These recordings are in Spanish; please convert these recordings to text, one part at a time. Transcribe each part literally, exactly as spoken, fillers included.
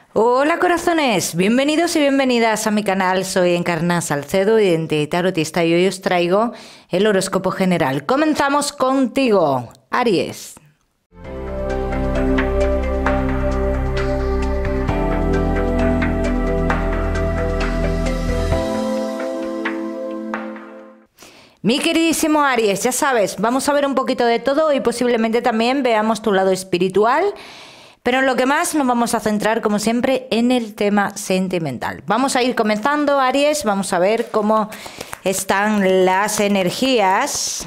Hola corazones, bienvenidos y bienvenidas a mi canal. Soy Encarna Salcedo, vidente y tarotista, y hoy os traigo el horóscopo general. Comenzamos contigo, Aries. Mi queridísimo Aries, ya sabes, vamos a ver un poquito de todo y posiblemente también veamos tu lado espiritual. Pero en lo que más nos vamos a centrar, como siempre, en el tema sentimental. Vamos a ir comenzando, Aries. Vamos a ver cómo están las energías.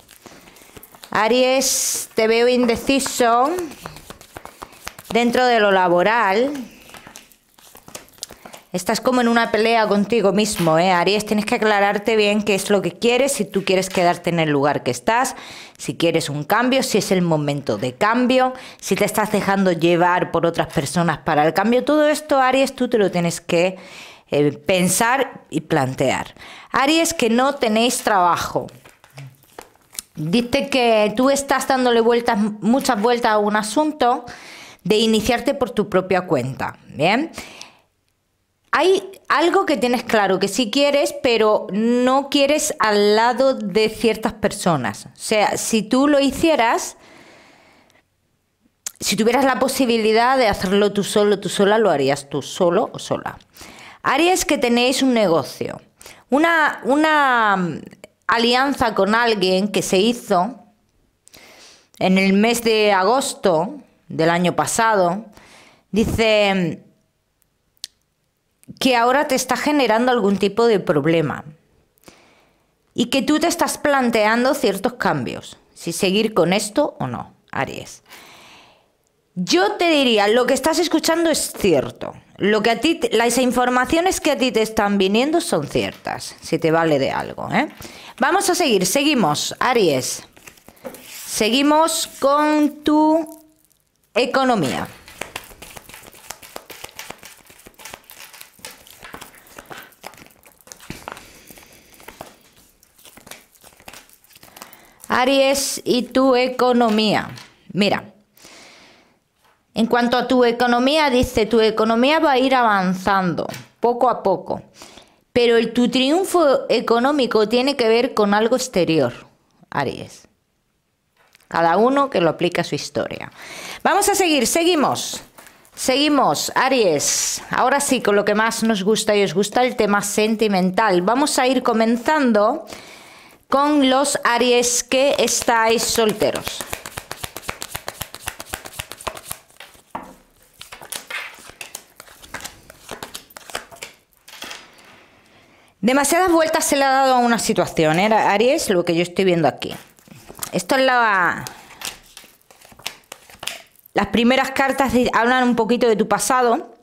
Aries, te veo indeciso dentro de lo laboral. Estás como en una pelea contigo mismo, ¿eh? Aries, tienes que aclararte bien qué es lo que quieres, si tú quieres quedarte en el lugar que estás, si quieres un cambio, si es el momento de cambio, si te estás dejando llevar por otras personas para el cambio. Todo esto, Aries, tú te lo tienes que eh, pensar y plantear. Aries, que no tenéis trabajo. Dice que tú estás dándole vueltas, muchas vueltas a un asunto de iniciarte por tu propia cuenta, ¿bien? Hay algo que tienes claro, que sí quieres, pero no quieres al lado de ciertas personas. O sea, si tú lo hicieras, si tuvieras la posibilidad de hacerlo tú solo, tú sola, lo harías tú solo o sola. Aries, que tenéis un negocio, una, una alianza con alguien que se hizo en el mes de agosto del año pasado, dice que ahora te está generando algún tipo de problema y que tú te estás planteando ciertos cambios, si seguir con esto o no, Aries. Yo te diría, lo que estás escuchando es cierto, lo que a ti, las informaciones que a ti te están viniendo son ciertas, si te vale de algo, ¿eh? Vamos a seguir, seguimos, Aries, seguimos con tu economía. Aries, y tu economía. Mira, en cuanto a tu economía, dice, tu economía va a ir avanzando poco a poco, pero el, tu triunfo económico tiene que ver con algo exterior, Aries. Cada uno que lo aplique a su historia. Vamos a seguir, seguimos. Seguimos, Aries. Ahora sí, con lo que más nos gusta y os gusta, el tema sentimental. Vamos a ir comenzando con los Aries que estáis solteros. Demasiadas vueltas se le ha dado a una situación, ¿eh, Aries? Lo que yo estoy viendo aquí. Esto es la... Las primeras cartas hablan un poquito de tu pasado,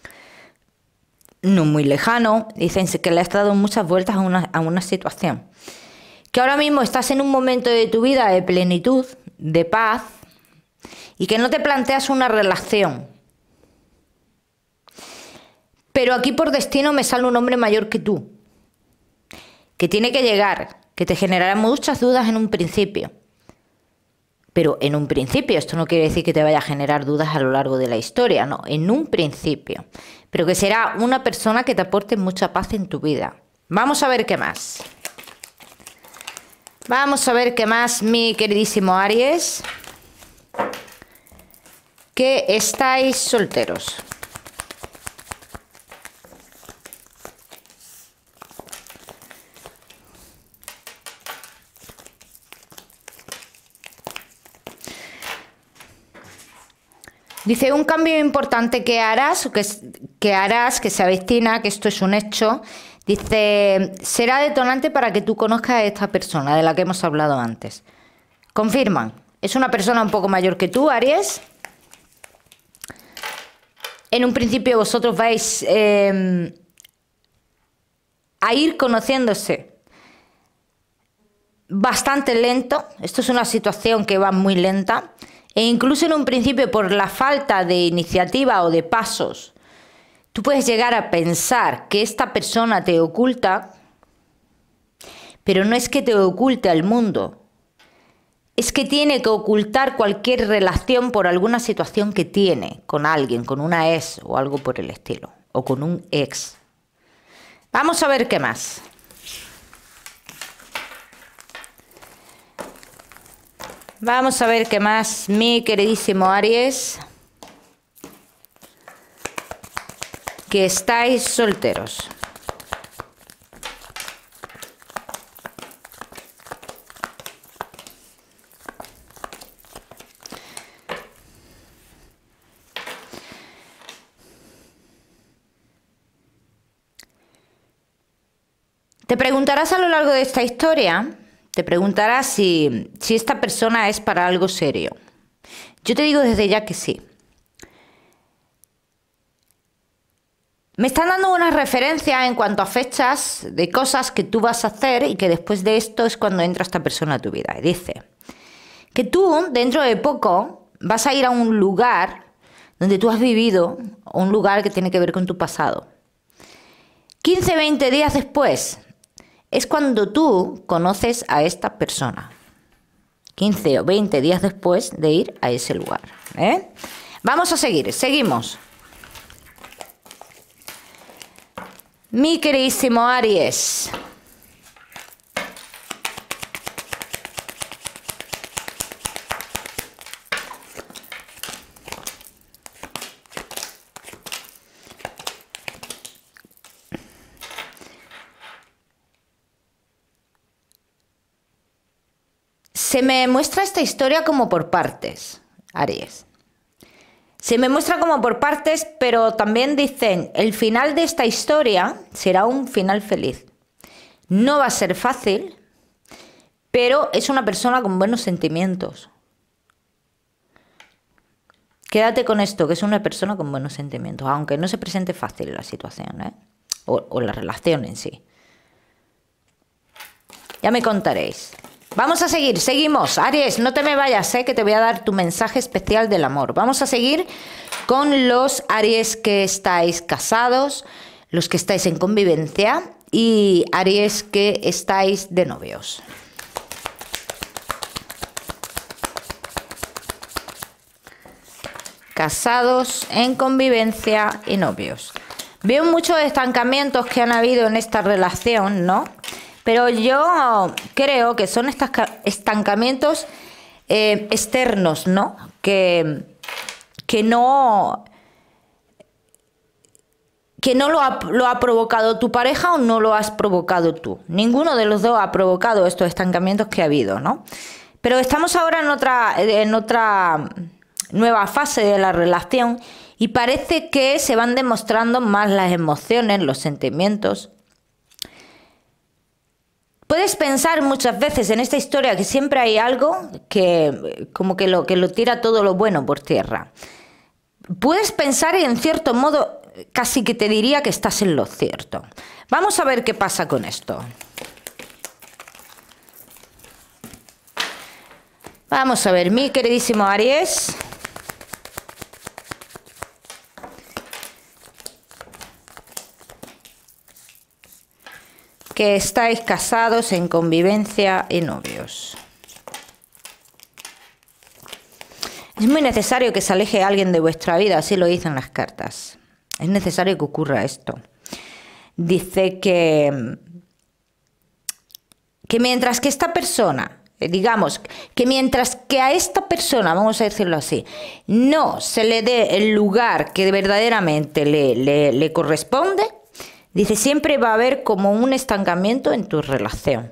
no muy lejano. Dicen que le has dado muchas vueltas a una, a una situación. Que ahora mismo estás en un momento de tu vida de plenitud, de paz, y que no te planteas una relación. Pero aquí por destino me sale un hombre mayor que tú, que tiene que llegar, que te generará muchas dudas en un principio. Pero en un principio, esto no quiere decir que te vaya a generar dudas a lo largo de la historia, no, en un principio. Pero que será una persona que te aporte mucha paz en tu vida. Vamos a ver qué más. Vamos a ver qué más, mi queridísimo Aries, que estáis solteros. Dice, un cambio importante que harás, que, que harás, que se avecina, que esto es un hecho. Dice, será detonante para que tú conozcas a esta persona de la que hemos hablado antes. Confirman, es una persona un poco mayor que tú, Aries. En un principio vosotros vais eh, a ir conociéndose bastante lento. Esto es una situación que va muy lenta. E incluso en un principio, por la falta de iniciativa o de pasos, tú puedes llegar a pensar que esta persona te oculta, pero no es que te oculte al mundo, es que tiene que ocultar cualquier relación por alguna situación que tiene con alguien, con una ex o algo por el estilo, o con un ex. Vamos a ver qué más. Vamos a ver qué más, mi queridísimo Aries, que estáis solteros. Te preguntarás a lo largo de esta historia, te preguntarás si, si esta persona es para algo serio. Yo te digo desde ya que sí. Me están dando unas referencias en cuanto a fechas de cosas que tú vas a hacer y que después de esto es cuando entra esta persona a tu vida. Y dice que tú, dentro de poco, vas a ir a un lugar donde tú has vivido, un lugar que tiene que ver con tu pasado. quince, veinte días después es cuando tú conoces a esta persona. quince o veinte días después de ir a ese lugar. ¿eh? Vamos a seguir, seguimos. Mi queridísimo Aries. Se me muestra esta historia como por partes, Aries. Se me muestra como por partes, pero también dicen, el final de esta historia será un final feliz. No va a ser fácil, pero es una persona con buenos sentimientos. Quédate con esto, que es una persona con buenos sentimientos, aunque no se presente fácil la situación, ¿eh? o, o la relación en sí. Ya me contaréis. Vamos a seguir, seguimos. Aries, no te me vayas, ¿eh? que te voy a dar tu mensaje especial del amor. Vamos a seguir con los Aries que estáis casados, los que estáis en convivencia y Aries que estáis de novios. Casados, en convivencia y novios. Veo muchos estancamientos que han habido en esta relación, ¿no? Pero yo creo que son estancamientos eh, externos, ¿no? Que, que no, que no lo ha, lo ha provocado tu pareja o no lo has provocado tú. Ninguno de los dos ha provocado estos estancamientos que ha habido, ¿no? Pero estamos ahora en otra, en otra nueva fase de la relación y parece que se van demostrando más las emociones, los sentimientos. Puedes pensar muchas veces en esta historia que siempre hay algo que como que lo, que lo tira todo lo bueno por tierra. Puedes pensar y en cierto modo casi que te diría que estás en lo cierto. Vamos a ver qué pasa con esto. Vamos a ver, mi queridísimo Aries. Que estáis casados, en convivencia y novios. Es muy necesario que se aleje alguien de vuestra vida, así lo dicen las cartas. Es necesario que ocurra esto. Dice que, que mientras que esta persona, digamos, que mientras que a esta persona, vamos a decirlo así, no se le dé el lugar que verdaderamente le, le, le corresponde, dice, siempre va a haber como un estancamiento en tu relación.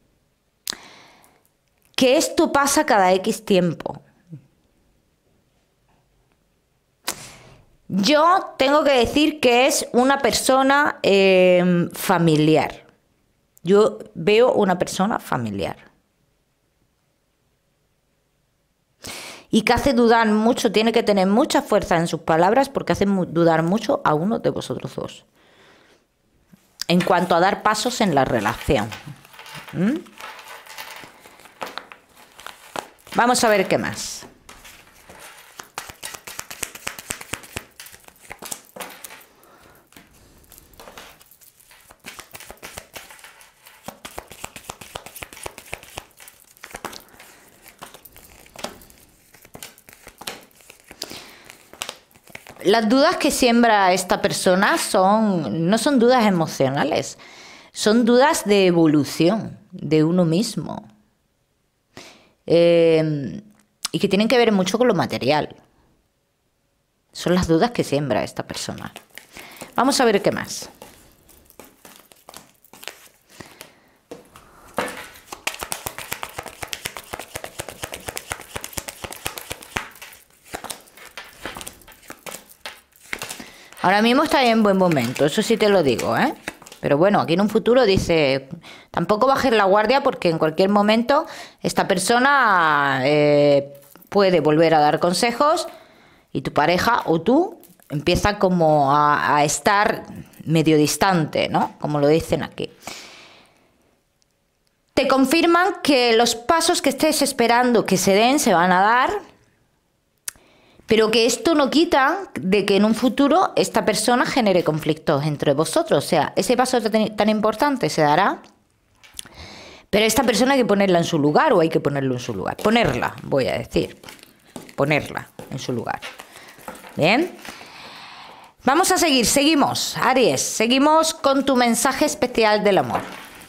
Que esto pasa cada X tiempo. Yo tengo que decir que es una persona eh, familiar. Yo veo una persona familiar. Y que hace dudar mucho, tiene que tener mucha fuerza en sus palabras porque hace dudar mucho a uno de vosotros dos. En cuanto a dar pasos en la relación. ¿Mm? Vamos a ver qué más. las dudas que siembra esta persona son, no son dudas emocionales, son dudas de evolución de uno mismo. Eh, y que tienen que ver mucho con lo material. Son las dudas que siembra esta persona. Vamos a ver qué más. Ahora mismo está en buen momento, eso sí te lo digo, ¿eh? Pero bueno, aquí en un futuro dice, tampoco bajes la guardia porque en cualquier momento esta persona eh, puede volver a dar consejos y tu pareja o tú empieza como a, a estar medio distante, ¿no? Como lo dicen aquí. Te confirman que los pasos que estés esperando que se den se van a dar, pero que esto no quita de que en un futuro esta persona genere conflictos entre vosotros. O sea, ese paso tan importante se dará, pero esta persona hay que ponerla en su lugar o hay que ponerlo en su lugar. Ponerla, voy a decir. Ponerla en su lugar. Bien. Vamos a seguir, seguimos. Aries, seguimos con tu mensaje especial del amor.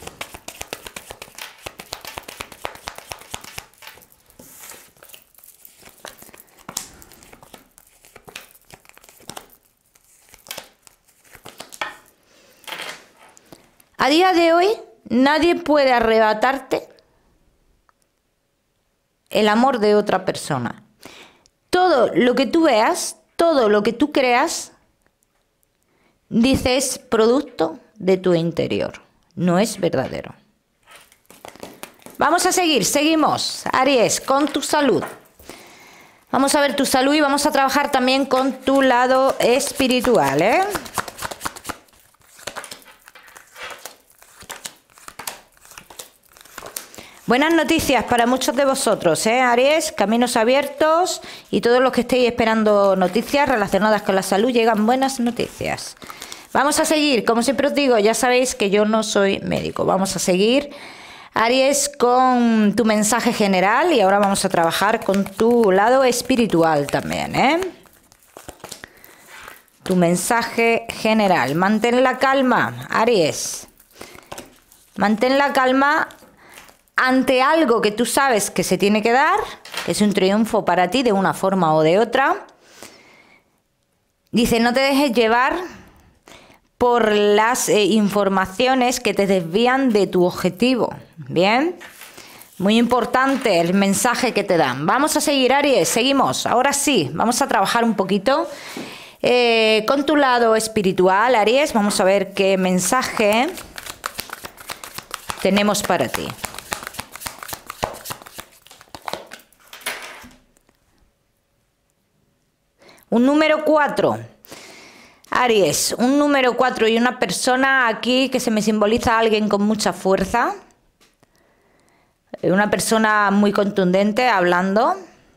A día de hoy, nadie puede arrebatarte el amor de otra persona. Todo lo que tú veas, todo lo que tú creas, dices producto de tu interior. No es verdadero. Vamos a seguir, seguimos. Aries, con tu salud. Vamos a ver tu salud y vamos a trabajar también con tu lado espiritual, ¿eh? Buenas noticias para muchos de vosotros, ¿eh, Aries? Caminos abiertos y todos los que estéis esperando noticias relacionadas con la salud, llegan buenas noticias. Vamos a seguir, como siempre os digo, ya sabéis que yo no soy médico. Vamos a seguir, Aries, con tu mensaje general y ahora vamos a trabajar con tu lado espiritual también, ¿eh? Tu mensaje general. Mantén la calma, Aries. Mantén la calma ante algo que tú sabes que se tiene que dar, que es un triunfo para ti de una forma o de otra. Dice, no te dejes llevar por las eh, informaciones que te desvían de tu objetivo. Bien, muy importante el mensaje que te dan. Vamos a seguir, Aries, seguimos. Ahora sí, vamos a trabajar un poquito eh, con tu lado espiritual, Aries. Vamos a ver qué mensaje tenemos para ti. Un número cuatro. Aries, un número cuatro y una persona aquí que se me simboliza a alguien con mucha fuerza. Una persona muy contundente hablando.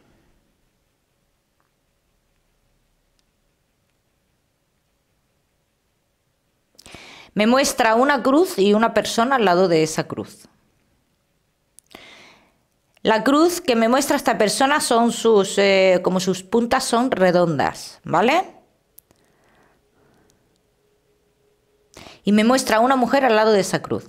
Me muestra una cruz y una persona al lado de esa cruz. La cruz que me muestra esta persona son sus, eh, como sus puntas son redondas, ¿vale? Y me muestra una mujer al lado de esa cruz.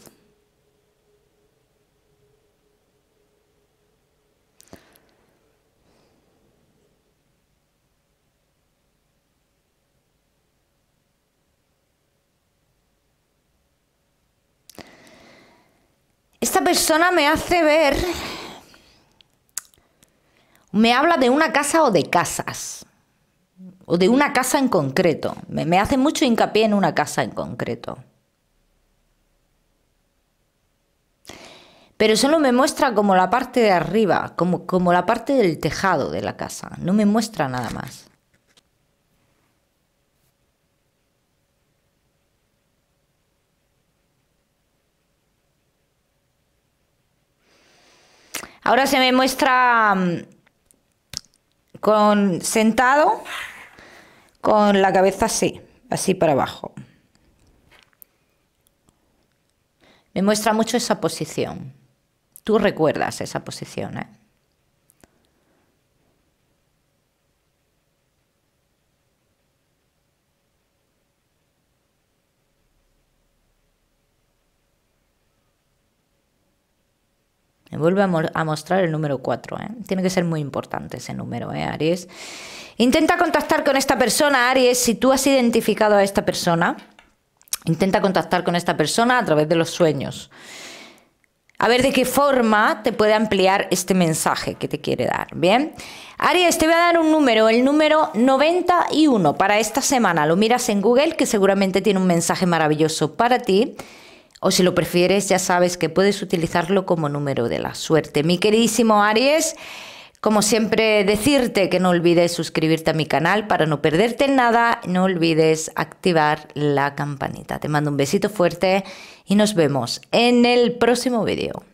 Esta persona me hace ver, me habla de una casa o de casas, o de una casa en concreto. Me, me hace mucho hincapié en una casa en concreto. Pero solo me muestra como la parte de arriba, como, como la parte del tejado de la casa. No me muestra nada más. Ahora se me muestra con sentado, con la cabeza así, así para abajo. Me muestra mucho esa posición. Tú recuerdas esa posición, ¿eh? Me vuelve a, mo a mostrar el número cuatro, ¿eh? Tiene que ser muy importante ese número, ¿eh, Aries? Intenta contactar con esta persona, Aries. Si tú has identificado a esta persona, intenta contactar con esta persona a través de los sueños. A ver de qué forma te puede ampliar este mensaje que te quiere dar, ¿bien? Aries, te voy a dar un número, el número noventa y uno para esta semana. Lo miras en Google, que seguramente tiene un mensaje maravilloso para ti. O si lo prefieres, ya sabes que puedes utilizarlo como número de la suerte. Mi queridísimo Aries, como siempre, decirte que no olvides suscribirte a mi canal para no perderte nada. No olvides activar la campanita. Te mando un besito fuerte y nos vemos en el próximo vídeo.